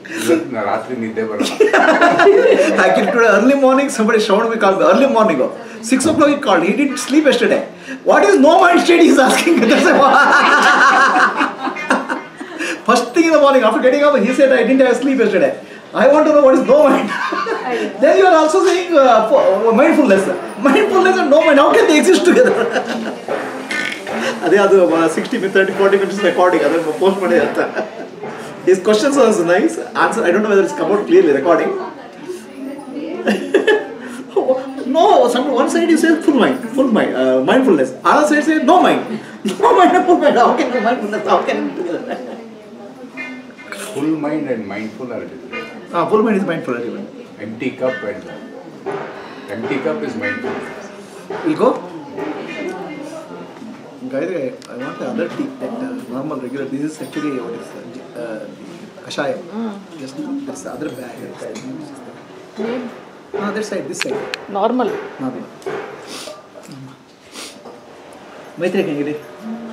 Actually, today early morning somebody showed me, called me early morning. 6 o'clock he called. He didn't sleep yesterday. What is no mind state? He is asking. First thing in the morning after getting up, he said, I didn't have sleep yesterday. I want to know what is no mind. Then you are also saying mindfulness. Mindfulness and no mind, how can they exist together? 60 minutes, 30, 40 minutes recording. Post his questions was nice. Answer, I don't know whether it's come out clearly recording. No, one side you say full mind, mindfulness. Other side say no mind. No mind and full mind. How can you mindfulness? How can you do that? Full mind and mindful are different. Full mind is mindful. Empty cup and empty cup is mindful. We'll go. Guys, I want the other tea, that normal regular. This is actually what is kashaya. Just that's the other bag. That side, this side. Normal. Maitri, can you get it?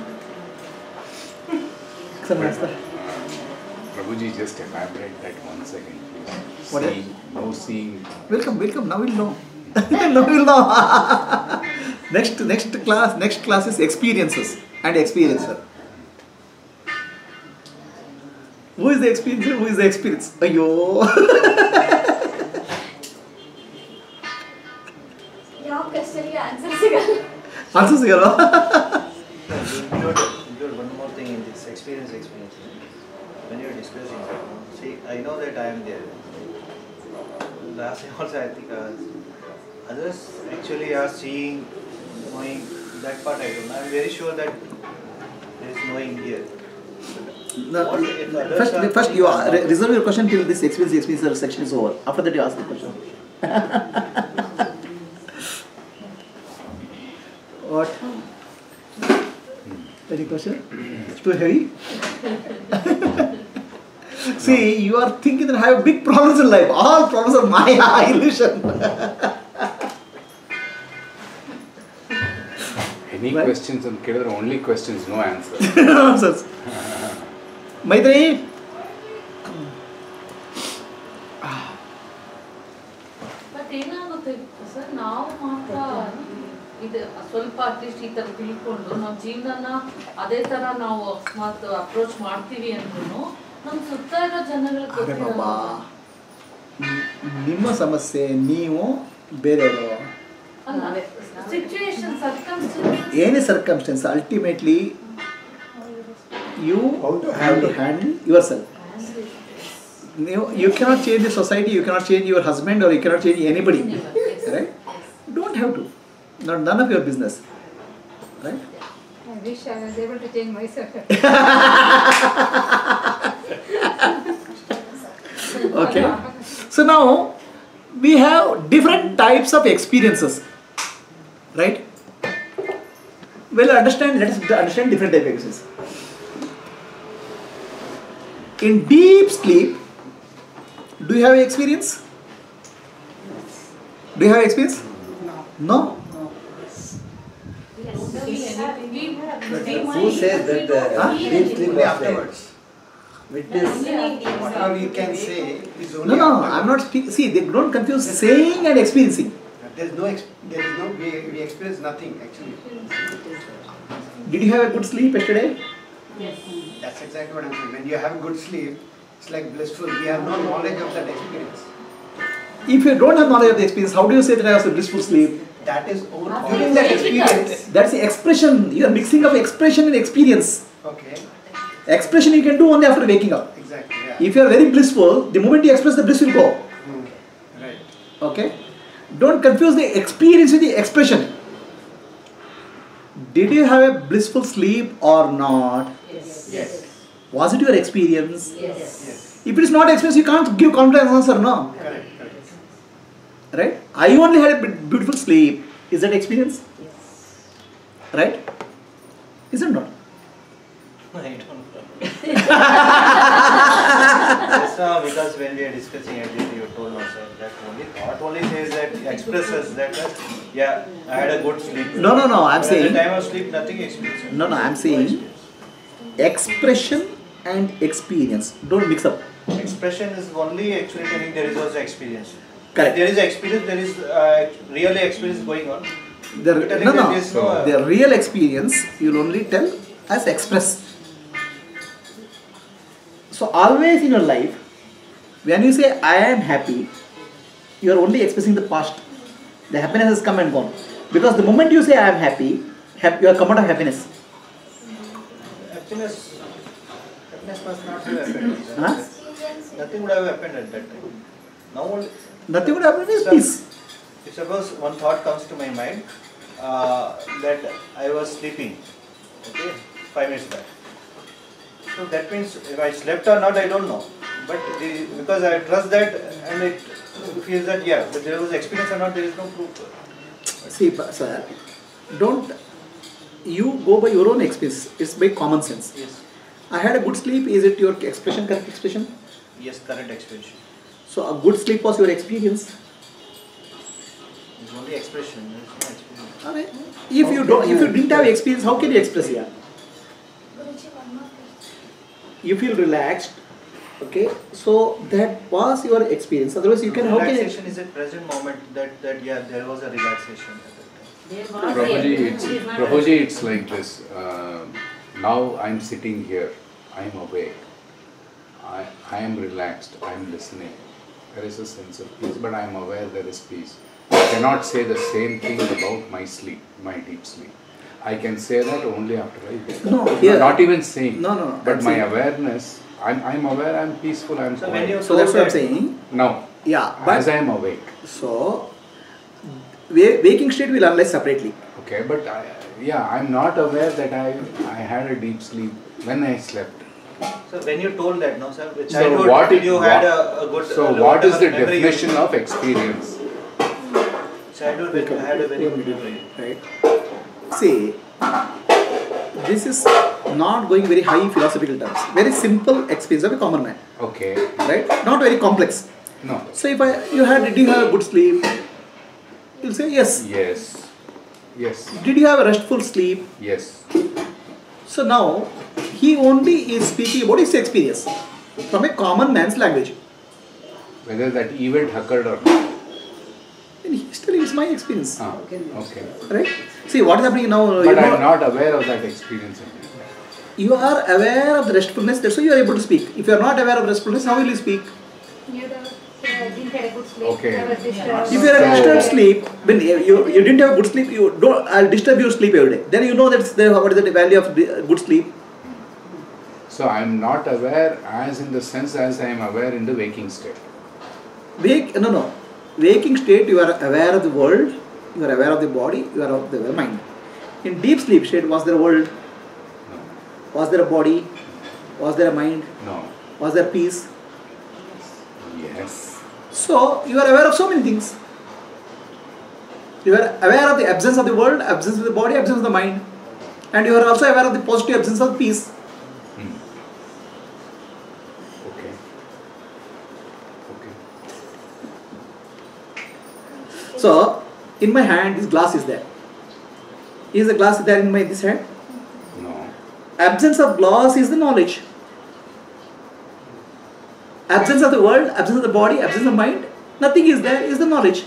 Prabhuji, just elaborate that 1 second, please. What see, no seeing. Welcome. Now we'll know. Now we'll know. Next class is experiences and experiencer. Who is the experiencer? Who is the experience? Ayyo. Your question, answer sigala. Answer sigala. Include one more thing in this experience. When you are discussing, see, I know that I am there. Last time also I think others actually are seeing, knowing, that part I don't know. I am very sure that there is knowing here. No, first you reserve your question till this experience section is over. After that you ask the question. What? Any question? It's too heavy? See, you are thinking that I have big problems in life. All problems are Maya, illusion. Any questions on Kedar? Only questions, no answers. No answers. Maitri? But ಏನಾಗುತ್ತೆ sir, ನಾವು ಮಾತ್ರ ಇದು ಸ್ವಲ್ಪ at least ಈ ಥರ ತಿಳ್ಕೊಂಡು ನಾವು ಜೀವನನ ಅದೇ ಥರ ನಾವು ಅಕಸ್ಮಾತ್ ಅಪ್ರೋಚ್ ಮಾಡ್ತೀವಿ ಅಂದ್ರೂ ನಮ್ಮ ಸುತ್ತ ಇರೋ ಜನಗಳಿಗೆ ಗೊತ್ತಿರಲ್ಲ. ನಿಮ್ಮ ಸಮಸ್ಯೆ ನೀವು ಬೇರೆಯವರು. Situation, circumstances, any circumstance, ultimately you have to handle yourself. You cannot change the society, you cannot change your husband, or you cannot change anybody. Right? Don't have to. None of your business. Right? I wish I was able to change myself. Okay. So now we have different types of experiences. Right? Well, let us understand different types of experiences. In deep sleep, do you have experience? Do you have experience? No. Who says that deep sleep afterwards? Whatever you can say is only. No, I'm not speaking. See, they don't confuse saying and experiencing. We experience nothing actually. Did you have a good sleep yesterday? Yes. That's exactly what I'm saying. When you have good sleep, it's like blissful. We have no knowledge of that experience. If you don't have knowledge of the experience, how do you say that I was a blissful sleep? That is during that experience. That's the expression. You are mixing of expression and experience. Okay. Expression you can do only after waking up. Exactly. Yeah. If you are very blissful, the moment you express, the bliss will go. Right. Okay? Don't confuse the experience with the expression. Did you have a blissful sleep or not? Yes. Was it your experience? Yes. If it is not experience, you can't give confident answer, no? Correct. Right? I only had a beautiful sleep. Is that experience? Yes. Right? Is it not? I don't know. Just now, because when we are discussing everything, you told us that only thought only says that expresses that yeah, I had a good sleep. No. I'm saying. At the time of sleep, nothing experience. No. I'm saying expression and experience. Don't mix up. Expression is only actually telling there is also experience. Correct. There is experience, there is really experience going on. The real experience you will only tell as express. So always in your life, when you say I am happy, you are only expressing the past. The happiness has come and gone. Because the moment you say I am happy, you are come out of happiness. Happiness must not have happened. Huh? Nothing would have happened at that time. Now Nothing would happen is peace. if suppose one thought comes to my mind that I was sleeping, okay, 5 minutes back. So that means if I slept or not, I don't know. But because I trust that and it feels that but there was experience or not, there is no proof. See, sir, don't you go by your own experience. It's by common sense. Yes. I had a good sleep. Is it your expression, correct expression? Yes, correct expression. So a good sleep was your experience. It's only expression. There's no experience. Alright. If you didn't have experience, how can you express here? You feel relaxed, okay? So that was your experience. Otherwise, you can Relaxation is a present moment that there was a relaxation at that time. Prabhuji, it's like this. Now I'm sitting here. I'm awake. I am relaxed. I'm listening. There is a sense of peace, but I am aware there is peace. I cannot say the same thing about my sleep, my deep sleep. I can say that only after I wake up. No, here. Not even saying. No. But my awareness, I'm aware, I'm peaceful, I'm So quiet. So that's what I'm saying. Now, Yeah, but as I am awake. so waking state will analyze separately. Okay, but I'm not aware that I had a deep sleep when I slept. So when you told that, no sir, with So childhood, what did is- you had a good... So what is the memory? definition of experience? Childhood, when you had a very good memory. Right? See, this is not going very high philosophical terms. Very simple experience of a common man. Okay. Right? Not very complex. No. So if did you have a good sleep? You'll say yes. Yes. Did you have a restful sleep? Yes. So now, he only is speaking about his experience from a common man's language. Whether that event occurred or not. And he's telling it's my experience. Okay. Right? See what is happening now. But I am not aware of that experience. You are aware of the restfulness, that's why you are able to speak. If you are not aware of restfulness, how will you speak? You didn't have a good sleep. Okay. You were disturbed. If you are in disturbed sleep, when you didn't have a good sleep, I'll disturb your sleep every day. Then you know what is the value of good sleep. So I am not aware as in the sense as I am aware in the waking state. Waking state, you are aware of the world, you are aware of the body, you are aware of the mind. In deep sleep state, was there a world? No. Was there a body? Was there a mind? No. Was there peace? Yes. So, you are aware of so many things. You are aware of the absence of the world, absence of the body, absence of the mind. And you are also aware of the positive absence of peace. Okay. So, in my hand, this glass is there. Is the glass there in this hand? No. Absence of glass is the knowledge. Absence of the world, absence of the body, absence of mind, nothing is there, is the knowledge.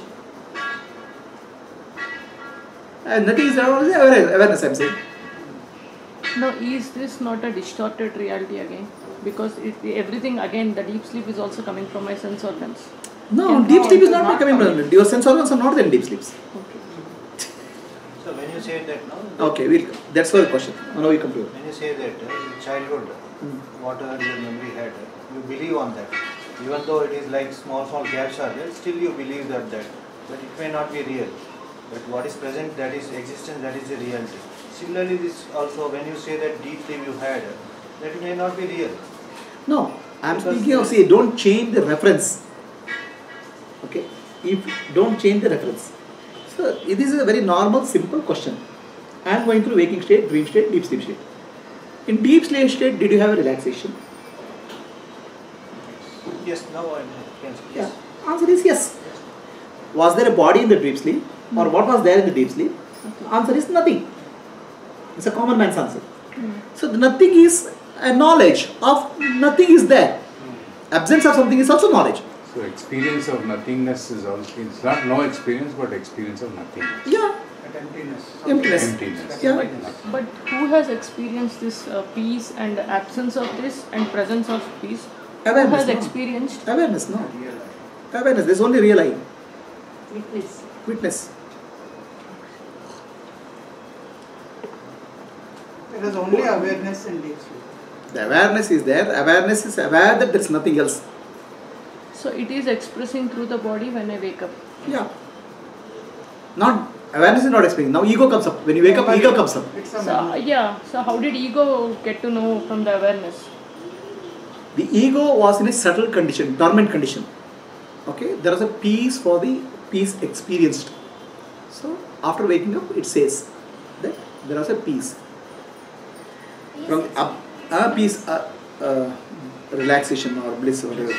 And nothing is there, is awareness, I am saying. No, is this not a distorted reality again? Because everything again, the deep sleep is also coming from my sense organs. No, deep sleep is not coming from your sense organs are not there in deep sleeps. Okay. So when you say that, no? Okay, that's the question. Now we come to it. When you say that in childhood, whatever your memory had, you believe on that. Even though it is like small gaps are there, still you believe that. But it may not be real. But what is present, that is existence, that is the reality. Similarly, this also, when you say that deep sleep you had, that may not be real. No, I am speaking of, see, don't change the reference. Okay, don't change the reference. So, this is a very normal, simple question. I am going through waking state, dream state, deep sleep state. In deep sleep state, did you have a relaxation? Yes, now I can say yes. Yeah. Answer is yes. Was there a body in the deep sleep? Or what was there in the deep sleep? Answer is nothing. It's a common man's answer. So the nothing is a knowledge of nothing is there. Absence of something is also knowledge. So experience of nothingness is also, it's not no experience, but experience of nothingness. Yeah. Emptiness. Emptiness. Yeah. But who has experienced this peace and absence of this and presence of peace? Awareness. Who has No. experienced? Awareness, no. Awareness, there's only real eye. Witness. Witness. There is only awareness in deep sleep. The awareness is there. Awareness is aware that there's nothing else. So it is expressing through the body when I wake up. Yeah. Not awareness is not experiencing. Now ego comes up. When you wake up, ego comes up. It's a So memory. yeah. So how did ego get to know from the awareness? The ego was in a subtle condition, dormant condition. Okay, there is a peace for the peace experienced. So after waking up, it says that there is a peace. From peace, relaxation or bliss or whatever.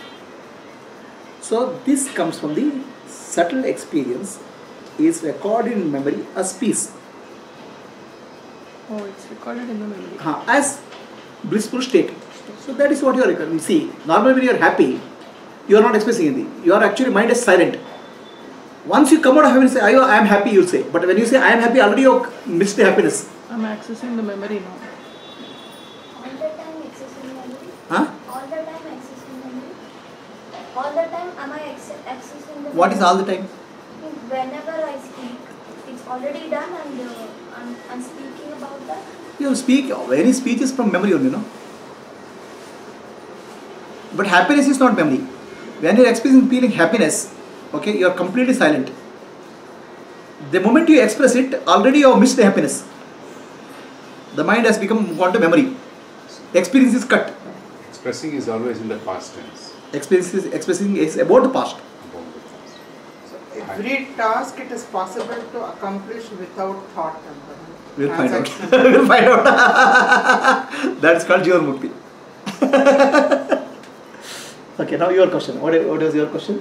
So this comes from the subtle experience, is recorded in memory as peace, Oh, it's recorded in the memory. as blissful state. So that is what you are recording. See, normally when you are happy, you are not expressing anything. You are actually, mind is silent. Once you come out of happiness, say, I am happy, you say. But when you say I am happy, already you missed the happiness. I'm accessing the memory now. All the time accessing memory? Huh? All the time accessing memory? All the time am I accessing the memory? What is all the time? Whenever I speak, it's already done and I'm speaking about that. You speak, any speech is from memory only, no? But happiness is not memory. When you are experiencing feeling happiness, okay, you are completely silent. The moment you express it, already you have missed the happiness. The mind has become gone to memory. The experience is cut. Expressing is always in the past tense. Expressing is about the past. About the past. So every task it is possible to accomplish without thought. We'll find out. Transactional. We'll find out. That's called Jivan Mukti. Okay, now your question. What was your question?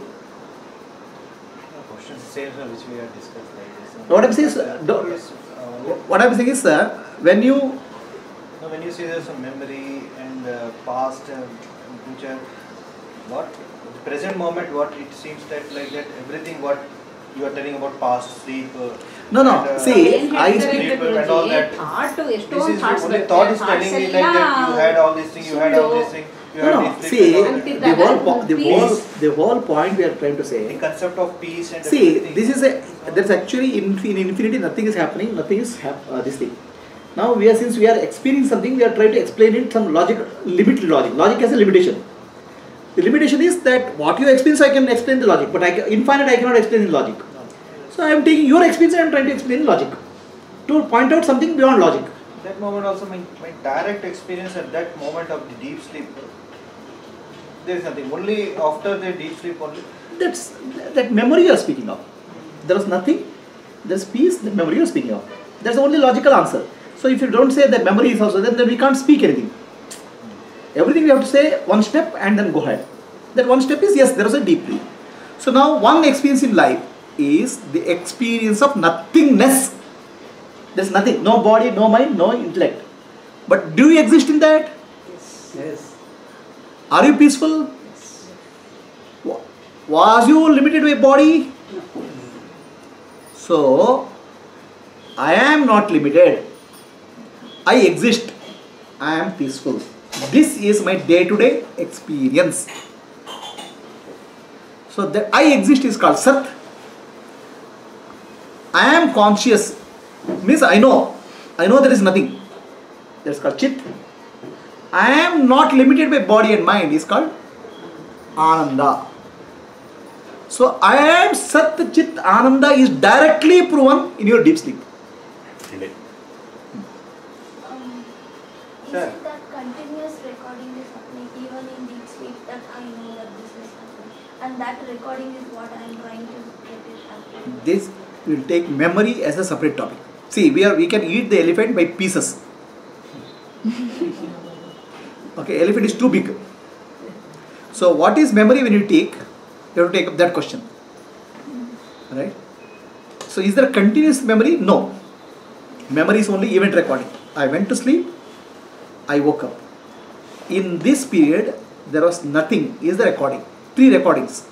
The question same which we have discussed like this. What I'm saying is, what I'm saying is, when you No, when you say there's some memory and past and future, what the present moment, what it seems that like that everything what you are telling about past sleep. No, and, see, I sleep and all that. This is only thought is telling me like that you had all these things, you had all these things, you had no, this see, sleep and all that. the whole point we are trying to The say. concept of peace and See, everything. this is there's actually in infinity nothing is happening, nothing is this thing. Now since we are experiencing something, we are trying to explain it some logic, limited logic. Logic has a limitation. The limitation is that what you experience, I can explain the logic, but infinite I cannot explain the logic. So I am taking your experience and I am trying to explain logic, to point out something beyond logic. That moment also, my direct experience at that moment of the deep sleep, there is nothing. Only after the deep sleep only. That's that memory you are speaking of. There is nothing. There is peace. The memory you are speaking of. That's the only logical answer. So if you don't say that memory is also, then we can't speak anything. Everything we have to say one step and then go ahead. That one step is yes, there is a deep sleep. So now one experience in life is the experience of nothingness. There's nothing. No body, no mind, no intellect. But do you exist in that? Yes. Are you peaceful? Was you limited by body? So, I am not limited. I exist. I am peaceful. This is my day-to-day experience. So, that I exist is called Sat. I am conscious. Means I know there is nothing. That's called Chit. I am not limited by body and mind is called Ananda. So I am Sat Chit Ananda is directly proven in your deep sleep. Is Sure. it that continuous recording is happening even in deep sleep that I know that this is happening and that recording is what I am trying to get it happening? This will take memory as a separate topic. See, we can eat the elephant by pieces. Okay, elephant is too big. So what is memory when you take? You have to take up that question. Right? So is there continuous memory? No. Memory is only event recording. I went to sleep. I woke up. In this period, there was nothing. Is the recording? 3 recordings.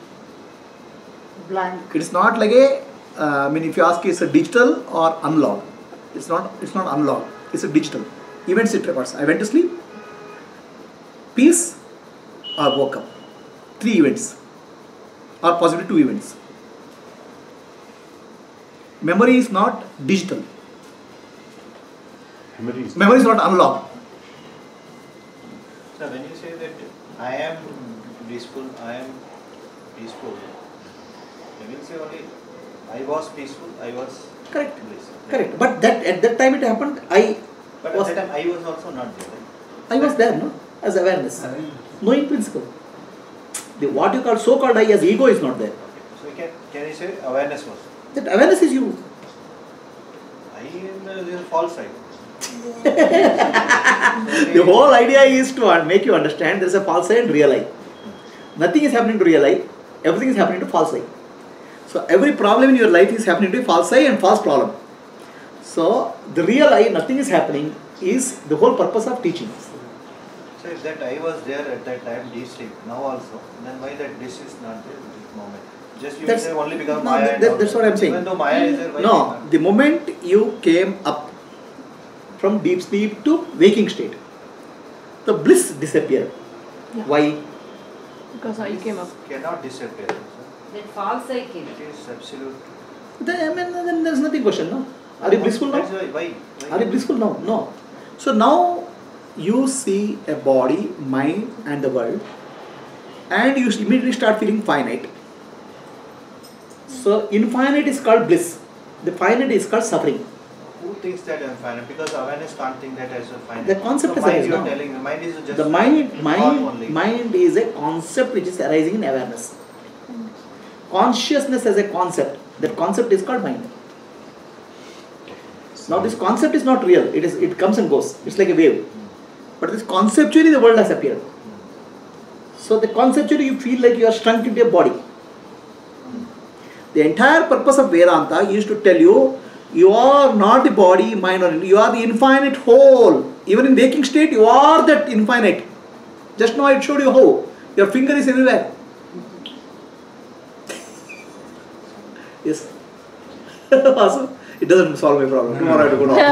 Blank. It is not like a. If you ask, is a digital or unlocked? It's not. It's not unlocked. It's a digital. Events it records. I went to sleep. Peace, or woke up. 3 events, or possibly 2 events. Memory is not digital. Memory is not unlocked. So when you say that I am blissful, I am peaceful, you will say only I was peaceful, I was Correct. blissful. Correct. But that at that time it happened. But at that time I was also not there. Right? I was there, no, as awareness, knowing principle. The what you call so-called I as ego is not there. So can you say awareness was? That awareness is you. I am the false side. The whole idea is to make you understand there is a false I and real I. Nothing is happening to real I. Everything is happening to false I. So every problem in your life is happening to false I and false problem. So the real I, nothing is happening, is the whole purpose of teaching. So if that I was there at that time, deep sleep, now also, then why that this is not there at this moment? Just you That's- say only because no, Maya. that's what I'm saying. Even though Maya is there, why No, the moment you came up from deep sleep to waking state, the bliss disappeared. Yeah. Why? Because I came up. cannot disappear. That false I came. It is absolute. Then there's nothing question, no? Are you blissful now? That's why. Are you blissful now? No. So now you see a body, mind and the world, and you immediately start feeling finite. So infinite is called bliss. The finite is called suffering. Who thinks that I'm finite? Because awareness can't think that as a finite. The concept so is mind awareness, you're no? telling me, mind is just The mind is a concept which is arising in awareness. Consciousness as a concept. That concept is called mind. Now this concept is not real. It comes and goes. It's like a wave. But this conceptually the world has appeared. So the conceptually you feel like you are shrunk into a body. The entire purpose of Vedanta is to tell you, you are not the body, mind, or you are the infinite whole. Even in waking state, you are that infinite. Just now I showed you how. Your finger is everywhere. Yes. Also, it doesn't solve my problem. Tomorrow I have to go to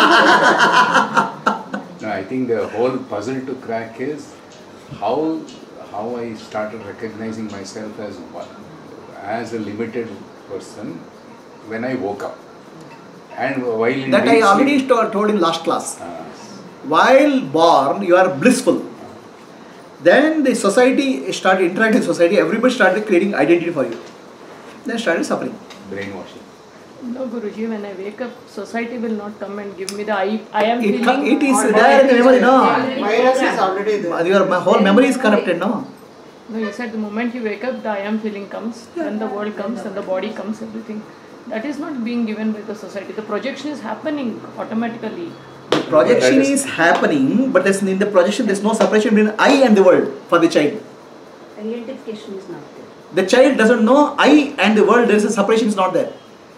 office. No, I think the whole puzzle to crack is how I started recognizing myself as a limited person when I woke up. And while in That I deep already sleep- told in last class. While born, you are blissful. Then the society started interacting with society. Everybody started creating identity for you. Then started suffering. brainwashing. No, Guruji, when I wake up, society will not come and give me the I am It feeling. is there in the memory, no? Virus is already there. Your whole memory is corrupted, no? No, you said the moment you wake up, the I am feeling comes, then the world comes, and the body comes, everything. That is not being given by the society. The projection is happening automatically. Projection is happening, but in the projection there is no separation between I and the world for the child. Identification is not there. The child doesn't know I and the world, there is a separation is not there.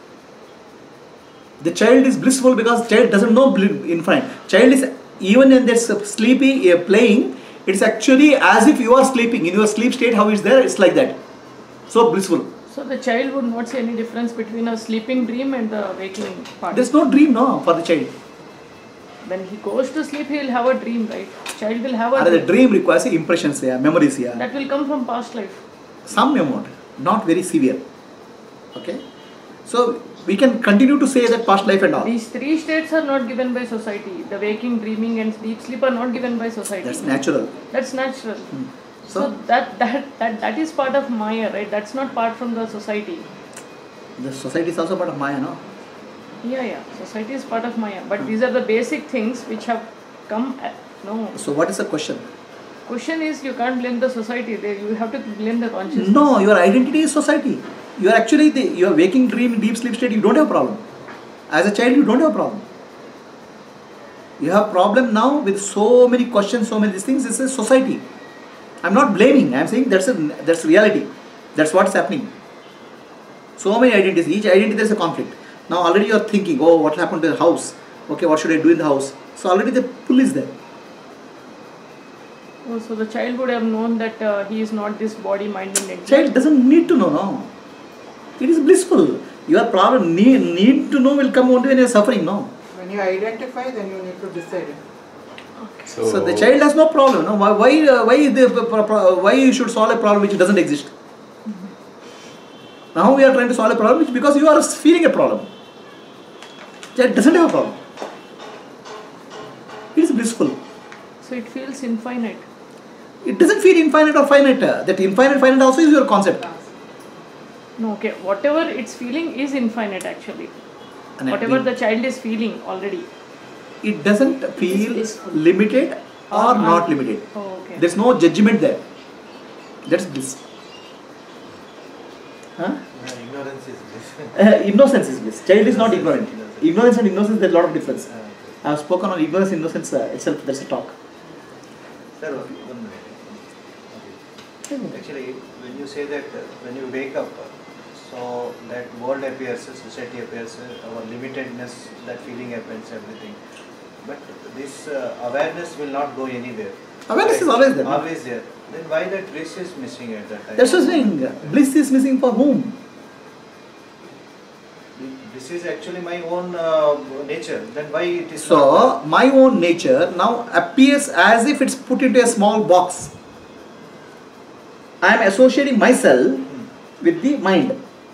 The child is blissful because child doesn't know infinite. Child is, even when they're sleepy, playing, it's actually as if you are sleeping. In your sleep state, how it's there, it's like that. So blissful. So the child would not see any difference between a sleeping dream and the waking part. There's no dream, no, for the child. When he goes to sleep, he will have a dream, right? Child will have a And the dream requires impressions, memories here. that will come from past life. Some amount, not very severe. Okay? So we can continue to say that past life and all. These three states are not given by society. The waking, dreaming and deep sleep are not given by society. That's natural. That's natural. So that is part of Maya, right? That's not part from the society. the society is also part of Maya, no? Yeah. Society is part of Maya. But these are the basic things which have come. No. So what is the question? Question is you can't blame the society. You have to blame the consciousness. No, your identity is society. You are actually, your waking dream, deep sleep state, you don't have a problem. As a child, you don't have a problem. You have problem now with so many questions, so many these things. This is society. I'm not blaming. I'm saying that's reality. That's what's happening. So many identities. Each identity there is a conflict. Now already you are thinking, oh, what happened to the house? Okay, what should I do in the house? So already the pull is there. Oh, so the child would have known that he is not this body, mind and entity. Child doesn't need to know, no. It is blissful. Your problem, need to know will come only when you are suffering, no. When you identify, then you need to decide. So the child has no problem, no. Why you should solve a problem which doesn't exist? Now we are trying to solve a problem which because you are feeling a problem. Child doesn't have a problem. It is blissful. So it feels infinite. It doesn't feel infinite or finite. That infinite, finite also is your concept. No, okay. Whatever it's feeling is infinite actually. And Whatever the child is feeling already. it doesn't feel limited or not limited. Oh, okay. There's no judgment there. That's bliss. Huh? Ignorance is bliss. Innocence is bliss. Child is not ignorant. Ignorance and innocence, there's a lot of difference. I have spoken on ignorance and innocence itself. That's a talk. Sir, 1 minute. Okay. Actually, when you say that when you wake up, so that world appears, society appears, our limitedness, that feeling happens, everything. But this awareness will not go anywhere. Awareness is always there. Always there. Then why that bliss is missing at that time? That's what I'm saying. Bliss is missing for whom? This is actually my own nature. Then why it is So, not my own nature now appears as if it's put into a small box. I am associating myself with the mind.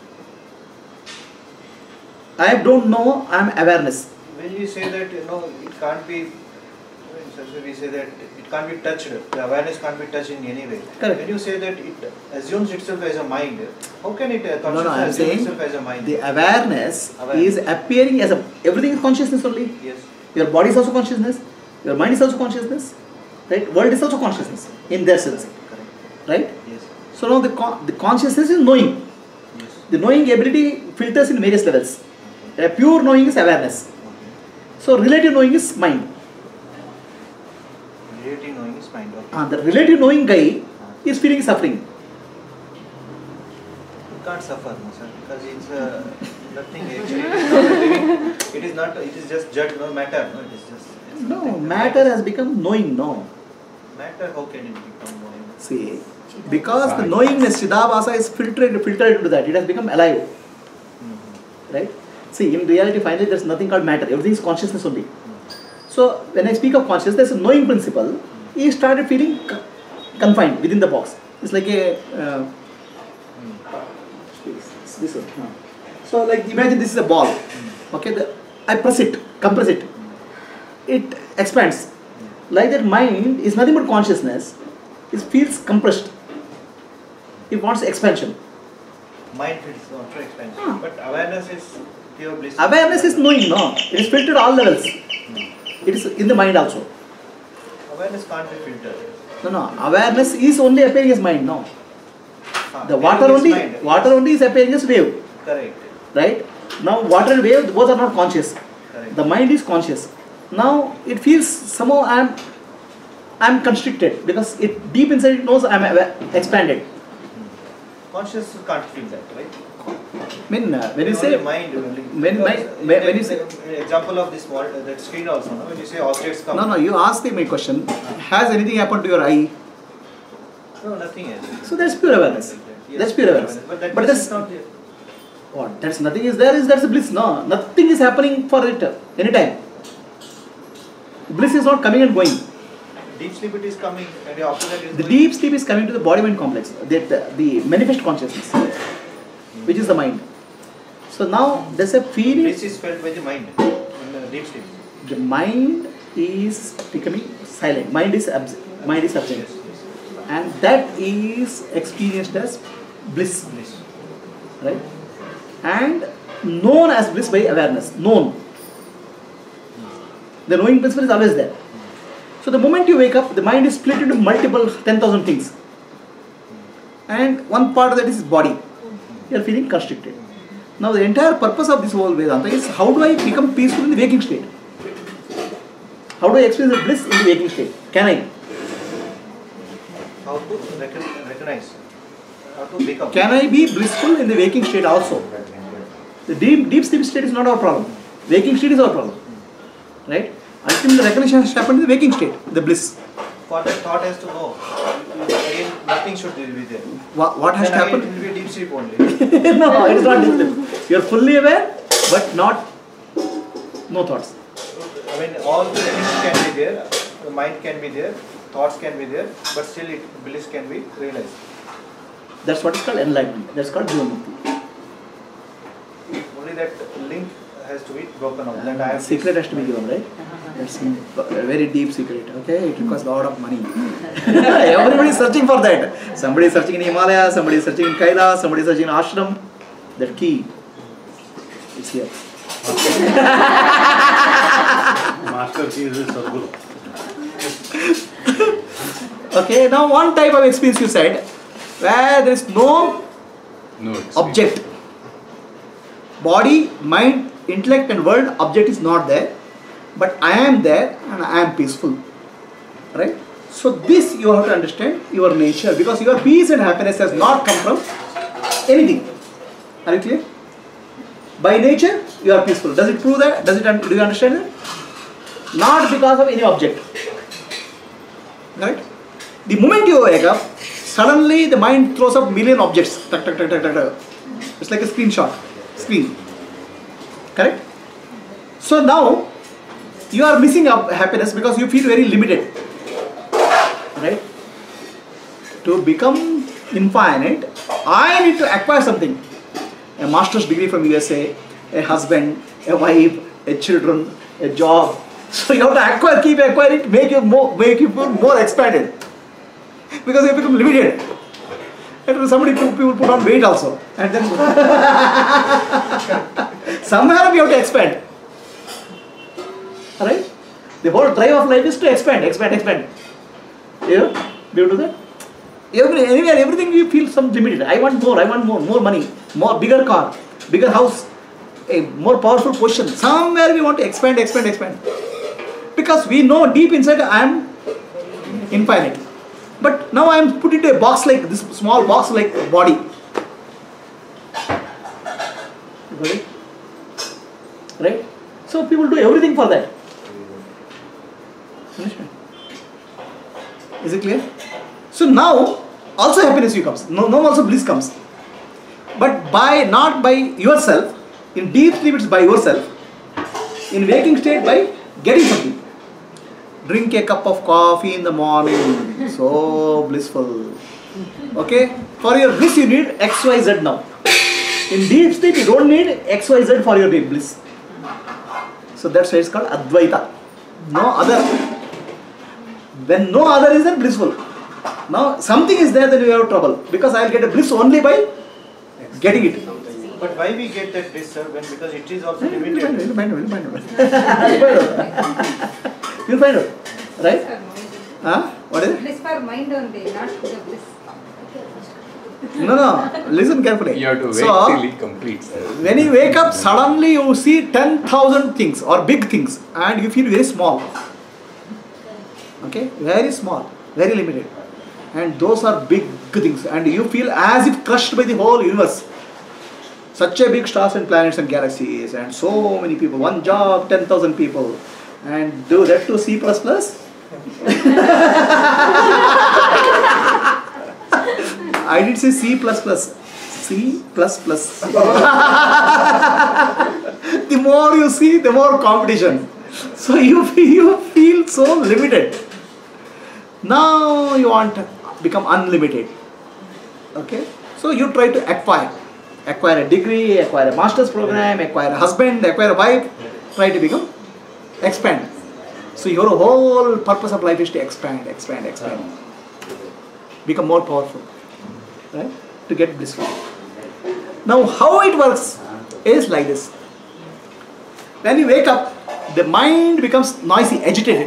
I don't know, I am awareness. when you say that, it can't be, we say that it can't be touched, the awareness can't be touched in any way. Correct. When you say that it assumes itself as a mind, how can it No, consciously I am assume saying itself as a mind? the awareness is appearing as a, everything is consciousness only. Yes. Your body is also consciousness, your mind is also consciousness, right? World is also consciousness in their sense, Correct. right? Yes. So now the consciousness is knowing. Yes. The knowing ability filters in various levels. A pure knowing is awareness. So relative knowing is mind. Relative knowing is mind. Okay. The relative knowing guy is feeling suffering. It can't suffer, no, sir, because it's nothing actually. It is not living. It is not. It is just judge, no matter. No, it is just. It's No, nothing. matter has become knowing, no. Matter. How can it become knowing? See, because the knowingness, Chidabhasa is filtered into that, it has become alive. Right? See, in reality, finally, there's nothing called matter. Everything is consciousness only. So, when I speak of consciousness, there's a knowing principle. He started feeling confined within the box. It's like a... this one. So, like, imagine this is a ball. Okay, I press it, compress it. It expands. Like that, mind is nothing but consciousness. It feels compressed. It wants expansion. Mind feels not for expansion, but awareness is pure bliss. Awareness is knowing, no. It is filtered all levels. It is in the mind also. Awareness can't be filtered. No. Awareness is only appearing as mind, no. The water only is appearing as wave. Correct. Right? Now water and wave, both are not conscious. Correct. The mind is conscious. Now it feels somehow I am constricted because it deep inside it knows I am expanded. Conscious can't feel that, right? When you say mind, when you say example of this wall, that screen also, no? When you say objects come. no, you asked me a question. Has anything happened to your eye? No, nothing else. So that's pure awareness. Yes, That's pure awareness. But that But bliss that's is not there. what? That's nothing is there. That's a bliss. No, nothing is happening for it anytime. Bliss is not coming and going. Deep sleep it is coming, and after that it is The going. deep sleep is coming to the body-mind complex. The manifest consciousness, which is the mind. So now there's a feeling. Bliss is felt by the mind in deep sleep. The mind is becoming silent. Mind is absent, Yes. and that is experienced as bliss, Bliss. right? And known as bliss by awareness. Known. The knowing principle is always there. So the moment you wake up, the mind is split into multiple 10,000 things, and one part of that is body. You are feeling constricted. Now the entire purpose of this whole Vedanta is how do I become peaceful in the waking state? How do I experience the bliss in the waking state? Can I? How to recognize? How to become? Can I be blissful in the waking state also? The deep sleep state is not our problem. Waking state is our problem. Right? Ultimately the recognition has happened in the waking state, the bliss. for that thought has to go. Again, nothing should be there. What has Then to again happen? it will be deep sleep only. No, it is not deep sleep. You are fully aware, but no thoughts. I mean, all the things can be there, the mind can be there, thoughts can be there, but still bliss can be realized. That's what is called enlightenment. That's called Jivamukti. Only that link has to be broken off. That I have Secret has to be given, right? That's a very deep secret. Okay, it requires a lot of money. Everybody is searching for that. Somebody is searching in Himalaya, somebody is searching in Kailash, somebody is searching in ashram. That key, it's here. Master key is Sadguru. Okay, now one type of experience you said, where there is no experience. object. Body, mind, intellect and world, object is not there. But I am there and I am peaceful. Right? So this you have to understand your nature, because your peace and happiness has not come from anything. Are you clear? By nature, you are peaceful. Does it prove that? Do you understand that? Not because of any object. Right? The moment you wake up, suddenly the mind throws up million objects. Tuck, tuck, tuck, tuck, tuck, tuck. It's like a screen. Correct? So now, you are missing up happiness because you feel very limited. Right? To become infinite, I need to acquire something. A master's degree from USA, a husband, a wife, a children, a job. So you have to keep acquiring, make you more expanded. Because you become limited. And people put on weight also. And then somewhere we have to expand. Alright? The whole drive of life is to expand. Yeah? Do you do that? Anywhere, everything we feel some limited. I want more money, more bigger car, bigger house, a more powerful position. Somewhere we want to expand. Because we know deep inside I am infinite. But now I am put into a box like this, small box like body. Right? So people do everything for that. Understand? Is it clear? So now also happiness comes. No also bliss comes. But not by yourself. In deep sleep it's by yourself. In waking state by getting something. Drink a cup of coffee in the morning. So blissful. Okay? For your bliss you need XYZ now. In deep sleep you don't need XYZ for your deep bliss. So that's why it's called Advaita. No other. When no other is then blissful. Now something is there, then you have trouble. Because I will get a bliss only by getting it. But why we get that bliss, sir? Because it is also limited. You'll find out. Right? What is it? Bliss for mind only, not the bliss. No. Listen carefully. You have to wait till it completes. When you wake up, suddenly you see 10,000 things or big things and you feel very small. Okay? Very small. Very limited. And those are big things. And you feel as if crushed by the whole universe. Such a big stars and planets and galaxies and so many people. One job, 10,000 people. And do that to C++. I did say C++. C++. The more you see, the more competition. So you feel so limited. Now you want to become unlimited. Okay? So you try to acquire a degree, acquire a master's program, acquire a husband, acquire a wife, try to expand. So your whole purpose of life is to expand. Become more powerful. Right? To get blissful. Now how it works is like this. When you wake up, the mind becomes noisy, agitated.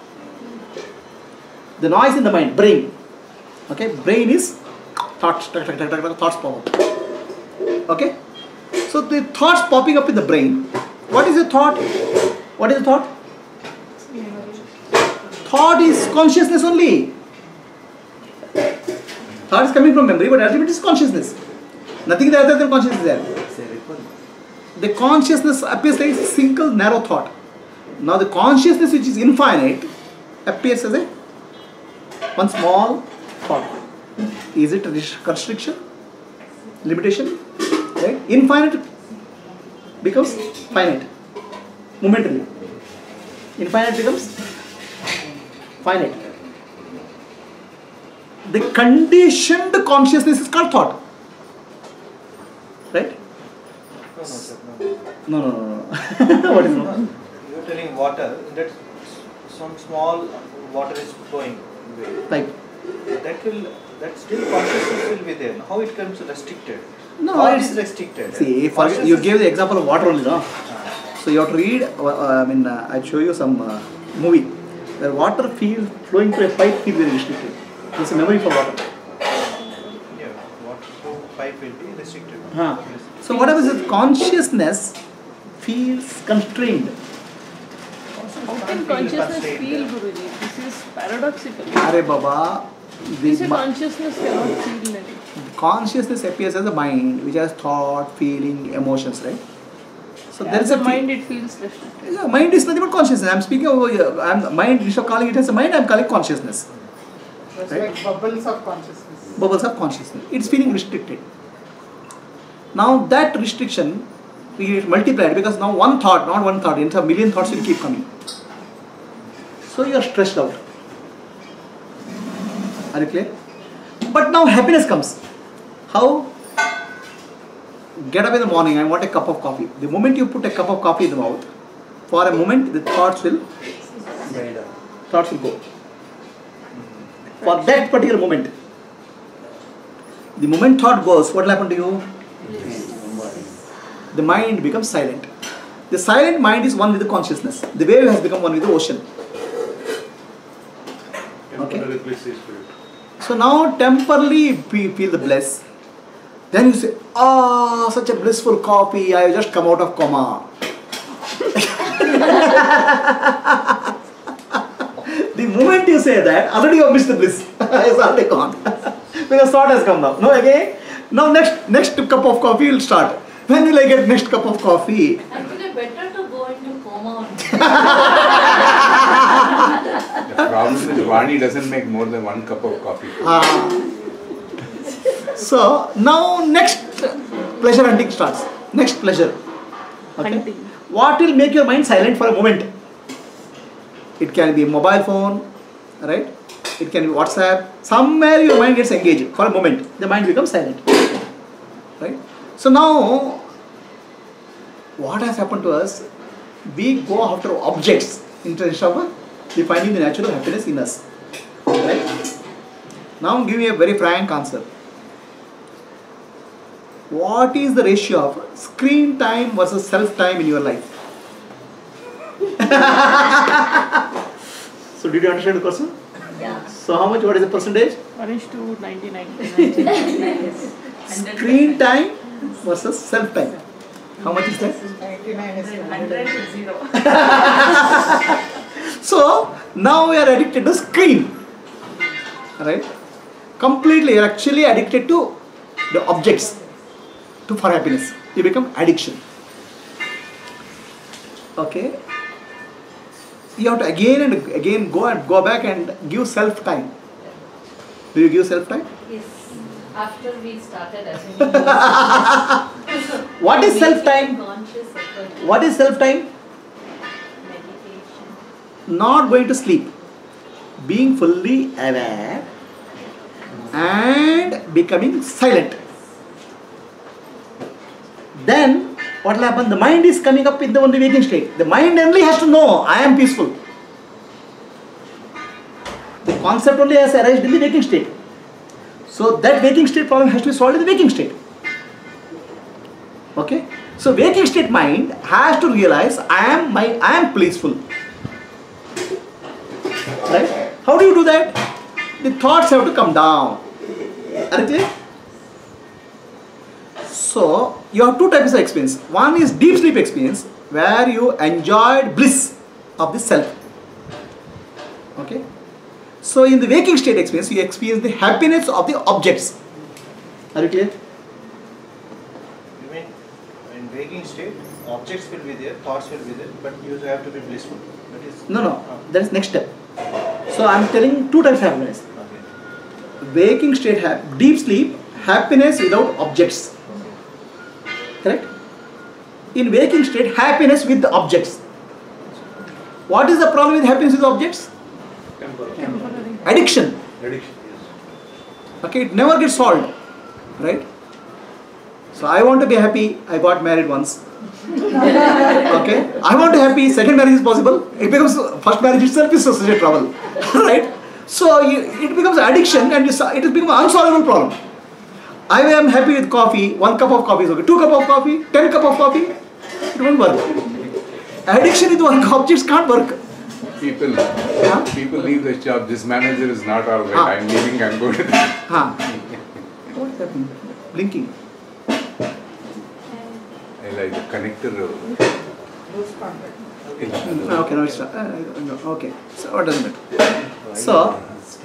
The noise in the mind, brain. Okay, brain is thoughts power. Okay, so the thoughts popping up in the brain. What is the thought? Thought is consciousness only. Thought is coming from memory, but ultimately is consciousness. Nothing is other than consciousness there. The consciousness appears like a single narrow thought. Now the consciousness which is infinite appears as a One small thought. Is it constriction? Limitation? Right? Infinite becomes finite. Momentarily. Infinite becomes finite. The conditioned consciousness is called thought. Right? No, sir, no. No. What is no? You are telling water, that some small water is flowing away. Like, That still consciousness will be there. How it comes restricted? no, How it's is restricted? See, for you Consciousness- gave the example of water only, no? So you have to read, I'll show you some movie where water feels flowing through a pipe feels very restricted. It's a memory for water. Yeah, water flow pipe will be restricted. Huh. Yes. So what happens is consciousness feels constrained. How can consciousness feel, Guruji? This is paradoxical. Are Baba, This the consciousness cannot feel anything. consciousness appears as a mind which has thought, feeling, emotions, right? So there As is a a mind, it feels restricted. Yeah, mind is nothing but consciousness. I'm speaking over here. Mind, instead of calling it as a mind, I'm calling consciousness. That's Right. like bubbles of consciousness. Bubbles of consciousness. It's feeling restricted. Now that restriction we get multiplied because now one thought, not one thought, into a million thoughts will keep coming. So you are stressed out. Are you clear? But now happiness comes. How? Get up in the morning, I want a cup of coffee. The moment you put a cup of coffee in the mouth, for a moment the thoughts will go. For that particular moment. The moment thought goes, what will happen to you? The mind becomes silent. The silent mind is one with the consciousness. The wave has become one with the ocean. Temporary bliss is spirit. So now temporarily feel the bliss. Then you say, oh, such a blissful coffee, I have just come out of coma. The moment you say that, already you have missed the bliss. It's already gone. Because thought has come now. No, again. Now next cup of coffee will start. When will I get next cup of coffee? Actually, better to go into coma only. The problem is Vani doesn't make more than one cup of coffee. So now next pleasure hunting starts. Next pleasure. Okay. Hunting. What will make your mind silent for a moment? It can be a mobile phone, right? It can be WhatsApp. Somewhere your mind gets engaged for a moment. The mind becomes silent. Right? So now, what has happened to us? We go after objects instead of finding the natural happiness in us. Right? Now give me a very frank answer. What is the ratio of screen time versus self time in your life? So did you understand the question? Yeah. So how much, what is the percentage? 1:99. Screen time versus self time. How much is that? 99 is 100 to 0. So now we are addicted to screen. Right? Completely, you are actually addicted to the objects for happiness. You become addiction. Okay? You have to again and again go back and give self time. Do you give self time? Yes. After we started assuming What is self time? conscious effort, What is self time? meditation. Not going to sleep. Being fully aware and becoming silent. Then what will happen? The mind is coming up in the only waking state. The mind only has to know I am peaceful. The concept only has arisen in the waking state. So that waking state problem has to be solved in the waking state. Okay? So waking state mind has to realize I am blissful. Right? How do you do that? The thoughts have to come down. Are you clear? So you have two types of experience. One is deep sleep experience where you enjoyed bliss of the self. Okay? So in the waking state experience, you experience the happiness of the objects. Are you clear? You mean in waking state, objects will be there, thoughts will be there, but you have to be blissful. That is No. That is next step. So I am telling two types of happiness. waking state, deep sleep, happiness without objects. Correct? In waking state, happiness with the objects. What is the problem with happiness with objects? Temporary. Addiction. Addiction, yes. Okay, it never gets solved. Right? So I want to be happy, I got married once. Okay? I want to be happy, second marriage is possible. It becomes, first marriage itself is such a trouble. Right? So it becomes addiction and it becomes an unsolvable problem. I am happy with coffee, 1 cup of coffee is okay. 2 cup of coffee, 10 cup of coffee, it won't work. Addiction with one object can't work. People leave the job. This manager is not all right. I'm leaving. I'm going to. What is happening? Blinking. I like the connector. Okay, now it's okay. So what does it? So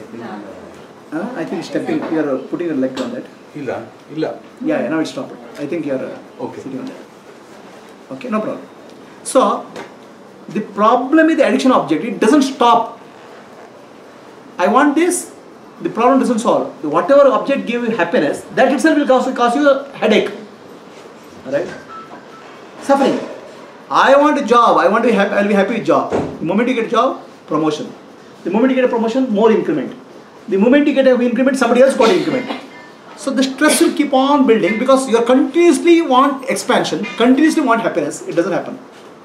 I think stepping. You are putting your leg on that. Illa. Yeah, now it's stopped. I think you are okay. Sitting on that. Okay, no problem. So the problem with the addiction object, it doesn't stop. I want this, the problem doesn't solve. Whatever object give you happiness, that itself will cause you a headache. Alright? Suffering. I want a job, I want to be happy, I will be happy with job. The moment you get a job, promotion. The moment you get a promotion, more increment. The moment you get an increment, somebody else got an increment. So the stress will keep on building because you continuously want expansion, continuously want happiness. It doesn't happen.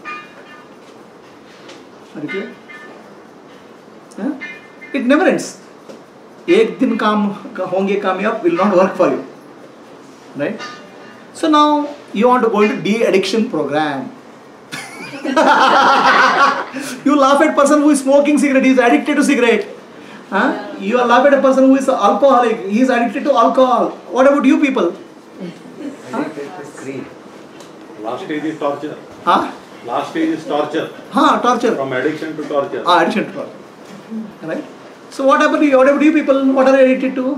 Are you clear? Huh? It never ends. Ek din kaam honge kamyab will not work for you. Right? So now you want to go into de-addiction program. You laugh at a person who is smoking cigarette, he is addicted to cigarette. Huh? You laugh at a person who is alcoholic, he is addicted to alcohol. What about you people? Last stage is torture. Huh? Last stage is torture. Torture. From addiction to torture. Addiction to torture. Right? So what happened to you? What about you people? What are you addicted to?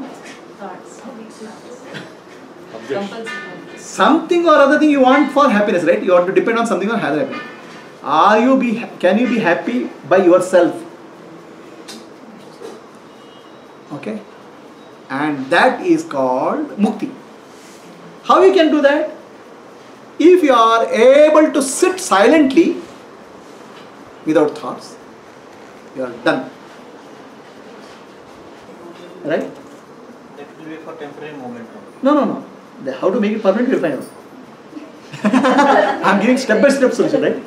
Something or other thing you want for happiness, right? You want to depend on something or have happiness. Can you be happy by yourself? Okay? And that is called mukti. How you can do that? If you are able to sit silently without thoughts, you are done. Right? That will be for temporary moment. No. How to make it permanent, we will find out. I am giving step-by-step solution, right?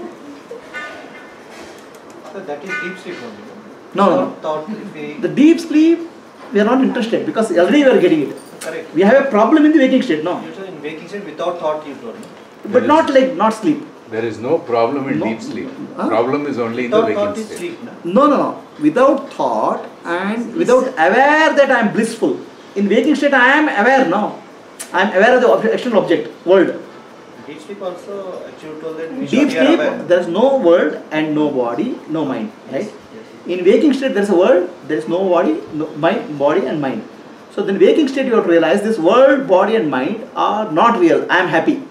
So that is deep sleep only. No. Thought if we... The deep sleep, we are not interested because already we are getting it. Correct. We have a problem in the waking state, no? You said in waking state without thought you told me. But not sleep. There is no problem in deep sleep. Problem is only in the Without waking thought is state. sleep, no? No. Without thought and without aware that I am blissful. In waking state, I am aware now. I am aware of the external object, world. Deep sleep also, actually you told that we Deep should be sleep, aware. there is no world and no body, no mind, right? Yes. In waking state, there is a world, there is no body, no mind, body and mind. So in waking state, you have to realize this world, body and mind are not real. I am happy.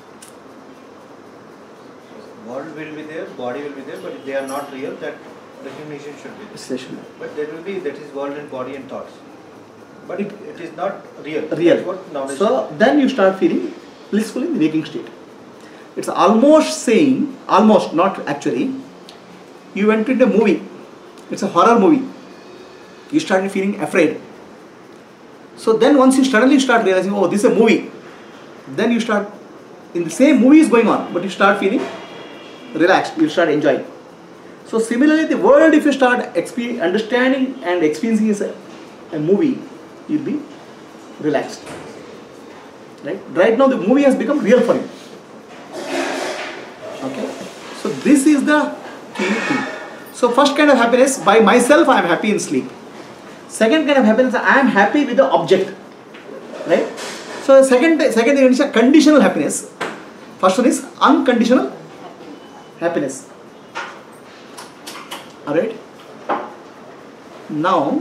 World will be there, body will be there, but if they are not real, that recognition should be there. But there will be, that is world and body and thoughts. But it is not real. That's what knowledge So then you start feeling blissful in the waking state. It's almost saying, almost, not actually, you went into a movie. It's a horror movie. You started feeling afraid. So then once you suddenly start realizing, oh, this is a movie. Then you start, in the same movie is going on, but you start feeling relaxed. You start enjoying. So similarly, the world, if you start understanding and experiencing as a movie, you'll be relaxed. Right now the movie has become real for you. Okay. So this is the key thing. So first kind of happiness, by myself I am happy in sleep. Second kind of happiness, I am happy with the object. Right? So second thing is conditional happiness. First one is unconditional happiness. Alright? Now,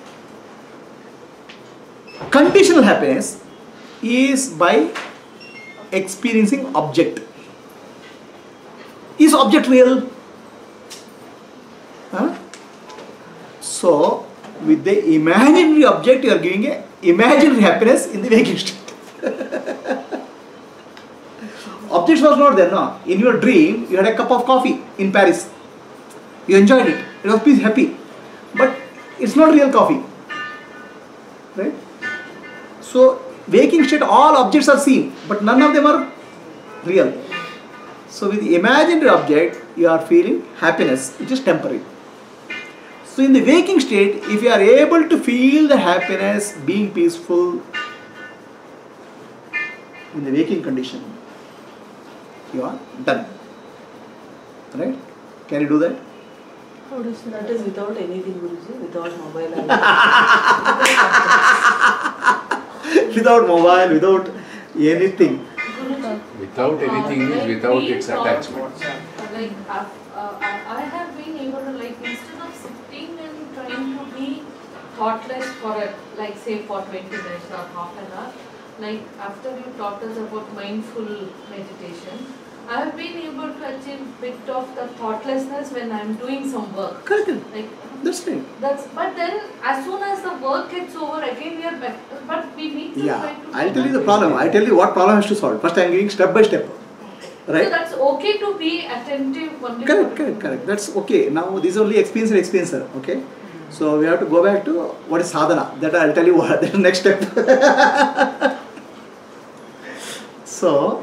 conditional happiness is by experiencing object. Is object real? Huh? So, With the imaginary object, you are giving a imaginary happiness in the waking state. Objects was not there, no. In your dream, you had a cup of coffee in Paris. You enjoyed it. It was peace, happy. But it's not real coffee. Right? So, waking state, all objects are seen, but none of them are real. So, with the imaginary object, you are feeling happiness, which is temporary. So, in the waking state, if you are able to feel the happiness, being peaceful, in the waking condition, you are done. Right? Can you do that? How does That is without anything, Guruji, without mobile. Without mobile, without anything. Without anything is Like without we its talk- attachment. Like I have been able to, like, instead of sitting and trying to be thoughtless for like say for 20 minutes or half an hour, like after you taught us about mindful meditation, I have been able to achieve bit of the thoughtlessness when I am doing some work. Correct. Like That's right. but then as soon as the work gets over, again we are back. But we need to try Yeah, to. I'll tell you the problem. I'll tell you what problem has to solve. First, I'm giving step by step. So Right? that's okay to be attentive only. Correct. That's okay. Now, this is only experiencer. Okay? So, we have to go back to what is sadhana. That I'll tell you what. That's the next step. So,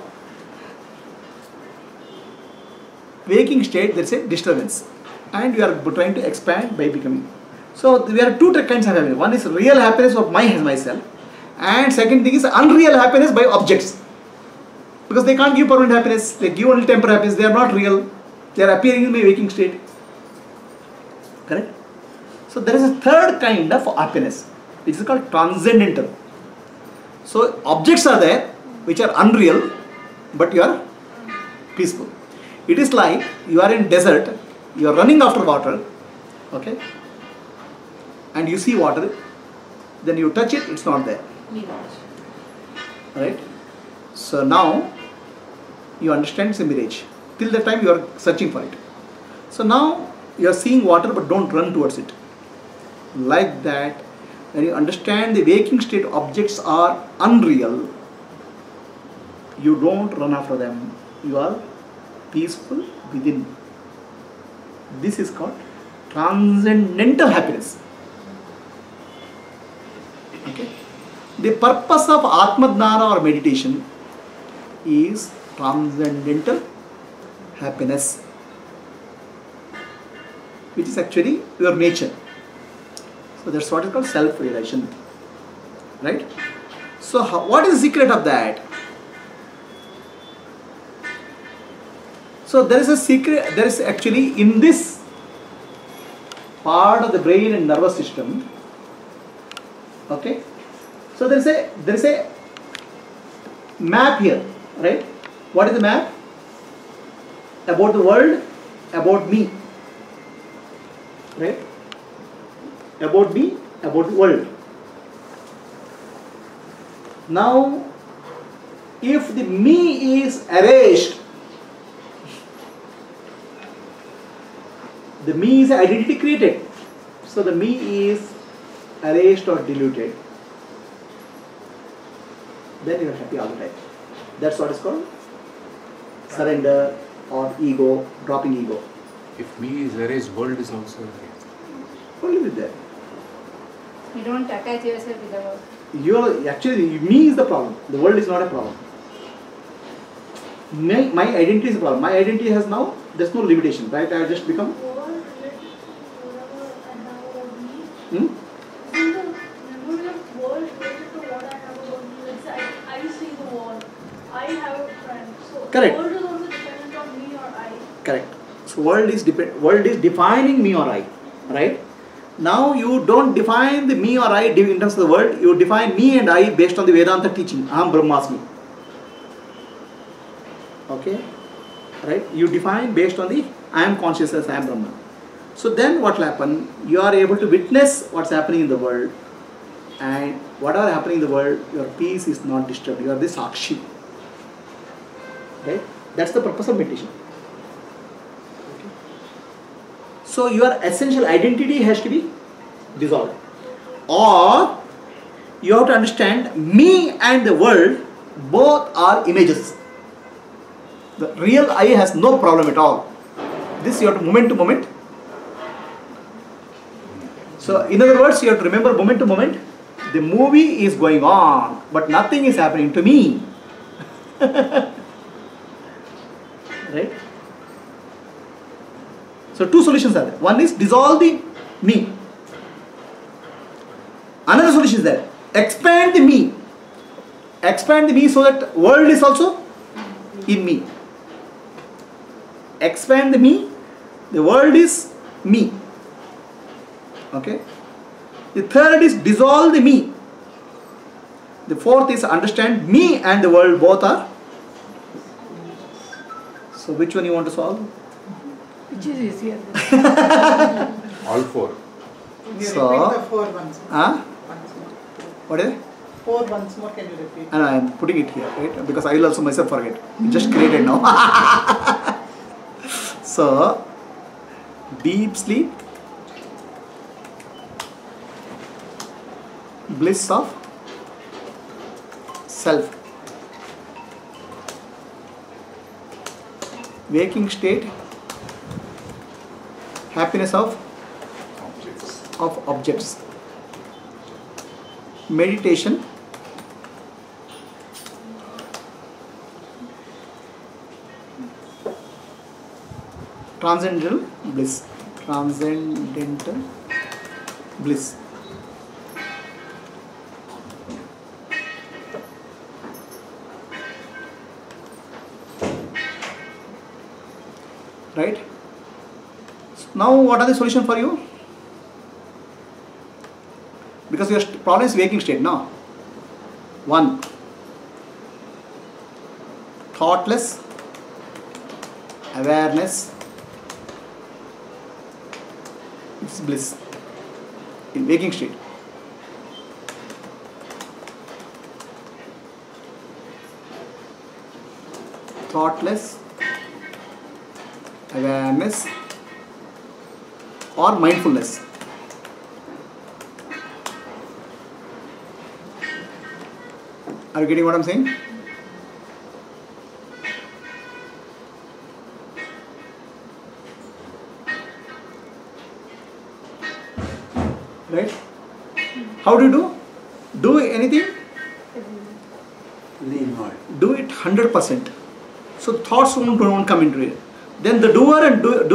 waking state, there's a disturbance. And we are trying to expand by becoming. So, there are two kinds of happiness. One is real happiness of myself. And second thing is unreal happiness by objects. Because they can't give permanent happiness. They give only temporary happiness. They are not real. They are appearing in my waking state. Correct? So, there is a third kind of happiness, which is called transcendental. So, objects are there, which are unreal, but you are peaceful. It is like you are in desert, you are running after water, okay, and you see water, then you touch it, it's not there, right? So now you understand it's a mirage. Till the time you are searching for it. So now you are seeing water, but don't run towards it. Like that, when you understand the waking state objects are unreal, you don't run after them. You are peaceful within. This is called transcendental happiness. Okay. The purpose of Atmadarshana or meditation is transcendental happiness, which is actually your nature. So that's what is called self-realization. Right? So what is the secret of that? So there is a secret, there is actually in this part of the brain and nervous system, okay, so there is a map here, right? What is the map? About the world, about me, right? About me, about the world. Now, if the me is erased, the me is an identity created. So the me is erased or diluted. Then you are happy all the time. That's what is called surrender or ego, dropping ego. If me is erased, world is also erased. Only with that. You don't attach yourself with the world. Actually, me is the problem. The world is not a problem. My identity is the problem. My identity has now, there's no limitation, right? I have just become. Hmm? Correct. Correct. So world is defining me or I, right? Now you don't define the me or I in terms of the world. You define me and I based on the Vedanta teaching. Aham Brahmasmi. Okay, right? You define based on the I am consciousness, I am Brahman. So then what will happen? You are able to witness what's happening in the world, and whatever happening in the world, your peace is not disturbed. You are the Sakshi. Right? That's the purpose of meditation. Okay. So your essential identity has to be dissolved. Or you have to understand me and the world both are images. The real I has no problem at all. This you have to moment to moment. So in other words, you have to remember moment to moment. The movie is going on, but nothing is happening to me. Right? So two solutions are there. One is dissolve the me. Another solution is there. Expand the me. Expand the me so that world is also in me. Expand the me. The world is me. Okay. The third is dissolve the me. The fourth is understand me and the world both are. So which one you want to solve? Which is easier? All four. Can you So, repeat the 4 once more? Huh? Once more. What is it? 4 once more, can you repeat? And I am putting it here, right? Because I will also myself forget. It just created now. So, deep sleep, bliss of self, waking state, happiness of objects, meditation, transcendental bliss. Transcendental bliss. Right? So now what are the solution for you? Because your problem is waking state now. 1. Thoughtless awareness. It's bliss in waking state. Thoughtless awareness or mindfulness. Are you getting what I'm saying? Right? How do you do? Do anything? Do it 100%. So thoughts won't come into it. Then the doer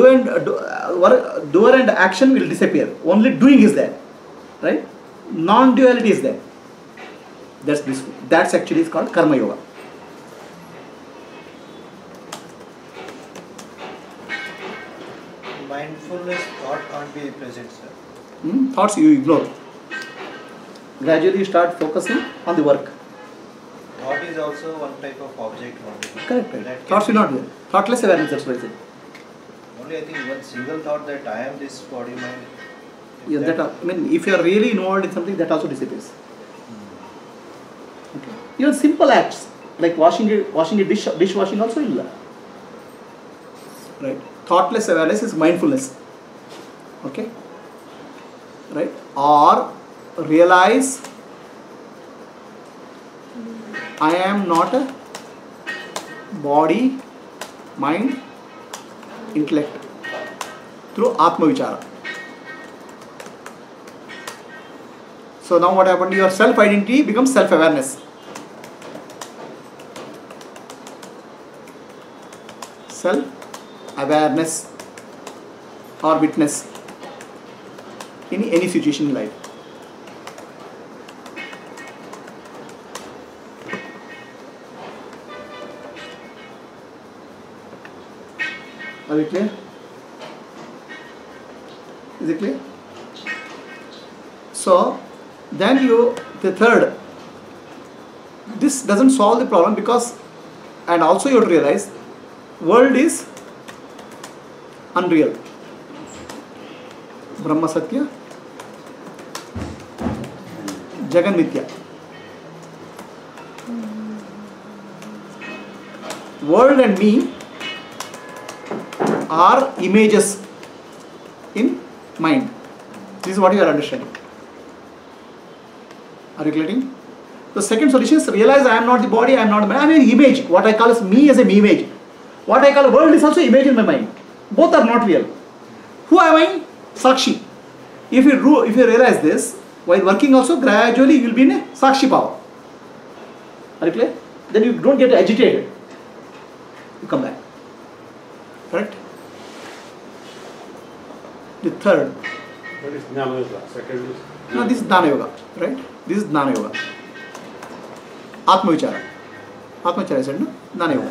and action will disappear. Only doing is there. Right? Non-duality is there. That's blissful. That's actually is called karma yoga. Mindfulness thought can't be present, sir. Thoughts you ignore. Gradually you start focusing on the work. Thought is also one type of object only. Correct. That Thoughts can will not be there. Thoughtless awareness, that's what I said. only I think one single thought that I am this body mind. Yeah, if you are really involved in something, that also disappears. Okay. Even simple acts like washing a dishwashing also will. Right. Thoughtless awareness is mindfulness. Okay. Right. Or realize I am not a body, mind, intellect through Atma Vichara. So now what happened? Your self-identity becomes self-awareness. Self-awareness or witness in any situation in life. Are we clear? Is it clear? So then the third, this doesn't solve the problem because, and also you have to realize, world is unreal. Brahma Satya, Jagan Mithya. World and me are images in mind. This is what you are understanding. Are you getting? The second solution is realize I am not the body, I am not the mind. I am an image. What I call as me as an image. What I call a world is also image in my mind. Both are not real. Who am I? Sakshi. If you realize this, while working also gradually you will be in a Sakshi power. Are you clear? Then you don't get agitated. You come back. Correct? The third. That is Jnana Yoga. Second is. No, this is Dana Yoga. Right? This is Dana Yoga. Atma Vichara. Atma Vichara I said, no? Dana Yoga.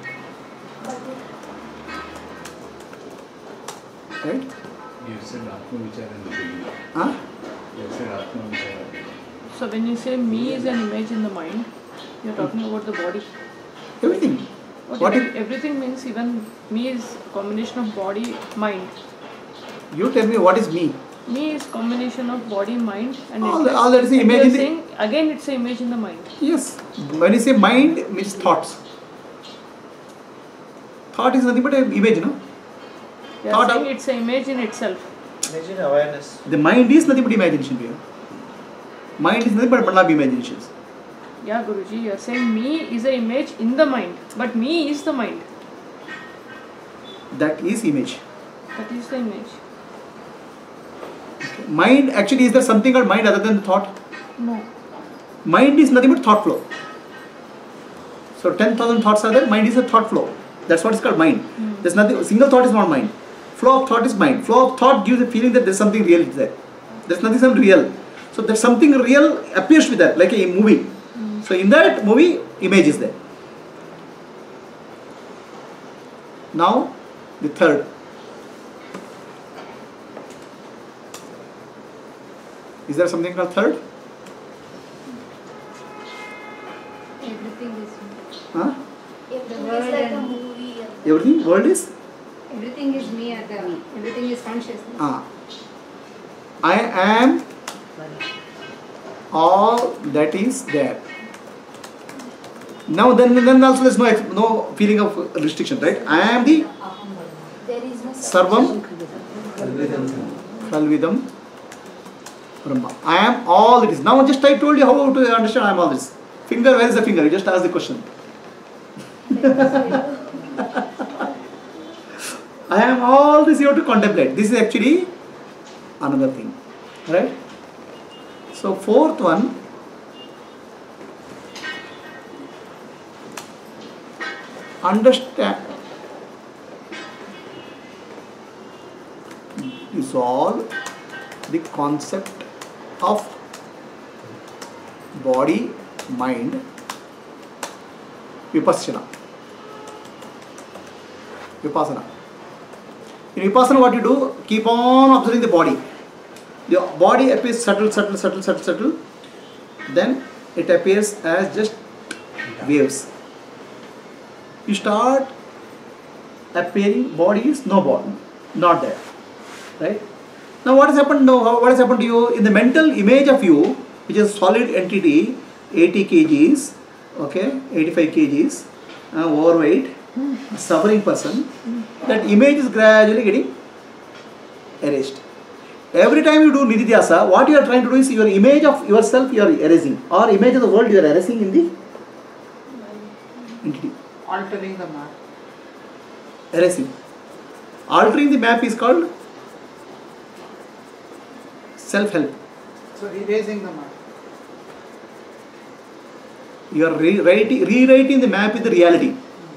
Right? You said Atma Vichara in the beginning. Huh? You said Atma Vichara. So when you say me is an image in the mind, you're talking about the body. Everything. What if Everything means even me is a combination of body, mind. you tell me what is me? Me is combination of body, mind and All intellect. that is the And image you're in the- saying again it's an image in the mind. Yes. When you say mind, it means thoughts. Thought is nothing but an image, no? You're Thought saying of- it's an image in itself. Imagine awareness. The mind is nothing but imagination here. Mind is nothing but bundle of imaginations. Yeah, Guruji, you're saying me is an image in the mind, but me is the mind. That is image. That is the image. Mind, actually, is there something called mind other than thought? No. Mind is nothing but thought flow. So 10,000 thoughts are there, mind is a thought flow. That's what is called mind. There's nothing, single thought is not mind. Flow of thought is mind. Flow of thought gives a feeling that there's something real there. There's nothing some real. So there's something real appears with that, like a movie. So in that movie, image is there. Now, the third. Is there something called third? Everything is me. Huh? Everything world is like a and- movie. Everything? World is? Everything is me at the everything is consciousness. I am all that is there. Now then also there's no feeling of restriction, right? I am the There is no Sarvam Khalvidam Brahma. I am all that is. Now just I told you how to understand I am all this. Finger, where is the finger? You just ask the question. I am all this you have to contemplate. This is actually another thing. Right? So fourth one, understand, dissolve the concept of body, mind, vipassana. Vipassana. In Vipassana what you do, keep on observing the body. The body appears subtle. Then it appears as just waves. You start appearing body is no body, not there. Right? Now what has happened now? What has happened to you? In the mental image of you, which is solid entity, 80 kgs, okay, 85 kgs, overweight, suffering person, that image is gradually getting erased. Every time you do nididhyasa, what you are trying to do is your image of yourself you are erasing, or image of the world you are erasing in the entity. Altering the map. Erasing. Altering the map is called self-help. So erasing the map. You are rewriting the map with the reality.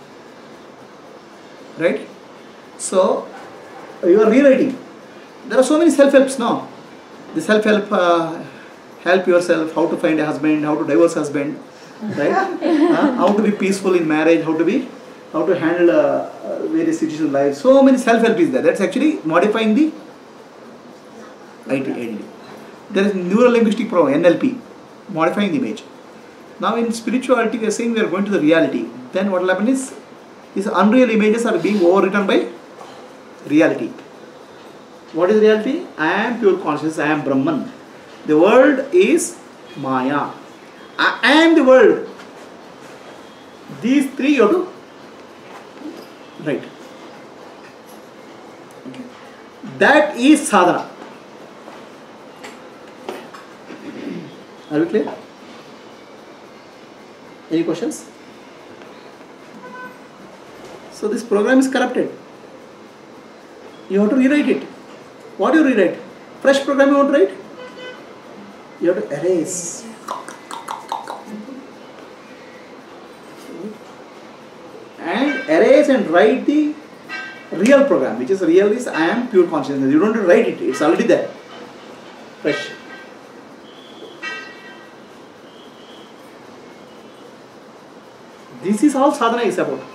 Right? So, you are rewriting. There are so many self-helps now. The self-help, help yourself, how to find a husband, how to divorce husband, right? How to be peaceful in marriage, how to handle various situations in life. So many self-help is there. That's actually modifying the identity. There is neuro-linguistic program, NLP, modifying the image. Now in spirituality we are saying we are going to the reality. Then what will happen is, these unreal images are being overwritten by reality. What is reality? I am pure consciousness, I am Brahman. The world is Maya. I am the world. These three you have to write. Okay. That is sadhana. Are we clear? Any questions? So this program is corrupted. You have to rewrite it. What do you rewrite? Fresh program you want to write? You have to erase. And erase and write the real program, which is real is I am pure consciousness. You don't have to write it, it's already there. Fresh. This is all sadhana is about.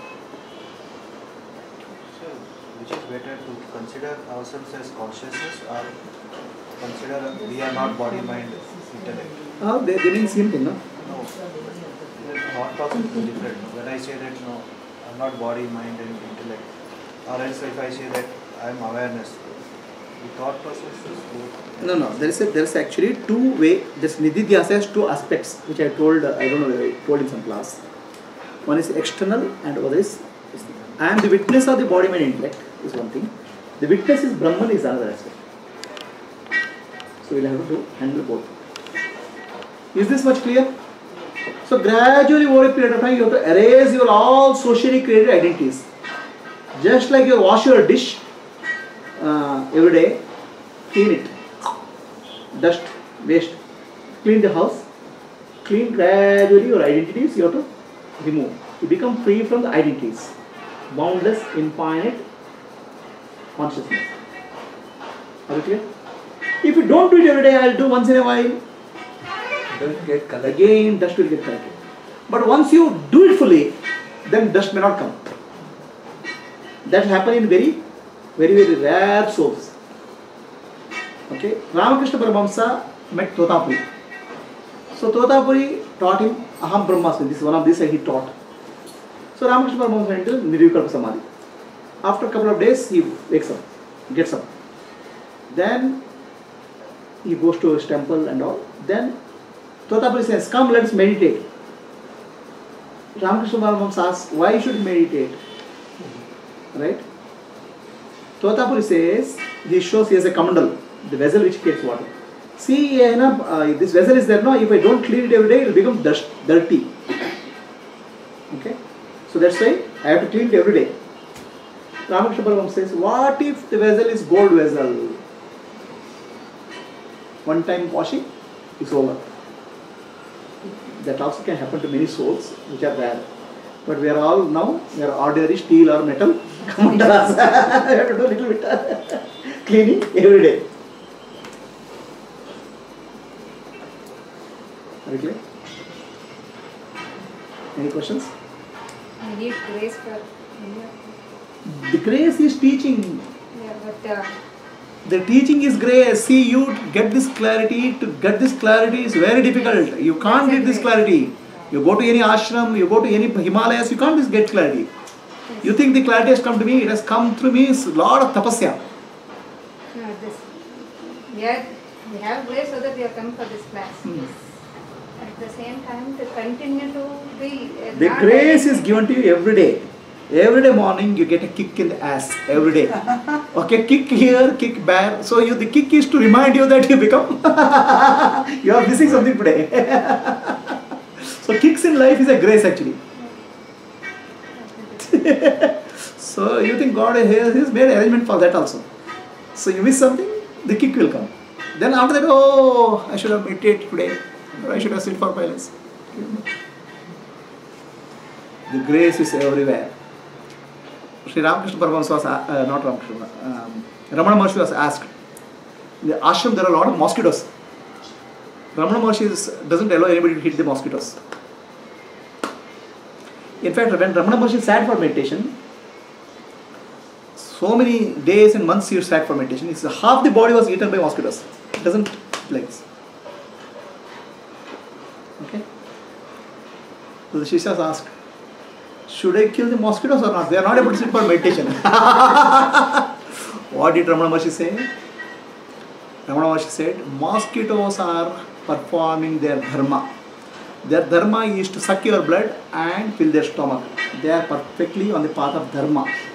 So, which is better to consider ourselves as consciousness or consider we are not body, mind, intellect? They mean same thing, no? No, the thought process is different. When I say that no, I'm not body, mind and intellect, or else if I say that I am awareness, the thought process is both. No. There is actually two way. This nididhyasa has two aspects, which I told. I don't know whether I told in some class. One is external, and other is I am the witness of the body, mind, intellect. Is one thing. The witness is Brahman is another aspect. So we'll have to handle both. Is this much clear? So gradually over a period of time, you have to erase your all socially created identities. Just like you wash your dish every day, clean it. Dust, waste. Clean the house. Clean gradually your identities, you have to remove. You become free from the identities. Boundless, infinite consciousness. Are you clear? If you don't do it every day, I will do once in a while. Don't get collected. Again, dust will get collected. But once you do it fully, then dust may not come. That happens in very, very rare souls. Okay, Ramakrishna Paramahamsa met Totapuri. So Totapuri taught him Aham Brahmasmi. This is one of these he taught. So Ramakrishna Paramahamsa went to Nirvikalpa Samadhi. After a couple of days, he wakes up, gets up. Then he goes to his temple and all. Then Totapuri says, come, let us meditate. Ramakrishna Paramahamsa asks, why should we meditate? Right? Totapuri says, he shows he has a kamandal, the vessel which keeps water. See, this vessel is there now, if I don't clean it every day, it will become dirty. Okay? So that's why I have to clean it every day. Ramakrishna Paramahamsa says, what if the vessel is gold vessel? One time washing, it's over. That also can happen to many souls which are rare. But we are all now, we are ordinary steel or metal. We have to do a little bit cleaning every day. Are you clear? Any questions? I need grace for The grace is teaching. yeah, but The teaching is grace. See, you get this clarity. To get this clarity is very difficult. You can't get this clarity. You go to any ashram, you go to any Himalayas, you can't just get clarity. You think the clarity has come to me, it has come through me, it's a lot of tapasya. no, we have grace so that we have come for this class. Yes. At the same time, to continue to be The grace is given to you every day. Every day morning you get a kick in the ass. Every day. Okay, kick here, kick back. So the kick is to remind you that you become, you are missing something today. So kicks in life is a grace actually. So you think God has made arrangement for that also. So you miss something, the kick will come. Then after that, oh, I should have meditated today. Or I should have sit for silence. The grace is everywhere. Sri Ramakrishna Paramahamsa was, not Ramakrishna, Ramana Maharshi was asked, in the ashram there are a lot of mosquitoes. Ramana Maharshi doesn't allow anybody to hit the mosquitoes. In fact, when Ramana Maharshi sat for meditation, so many days and months he sat for meditation, half the body was eaten by mosquitoes. It doesn't like this. Okay? So the Shishyas asked, should I kill the mosquitoes or not? They are not able to sit for meditation. What did Ramana Maharshi say? Ramana Maharshi said, mosquitoes are performing their dharma. Their dharma is to suck your blood and fill their stomach. They are perfectly on the path of dharma.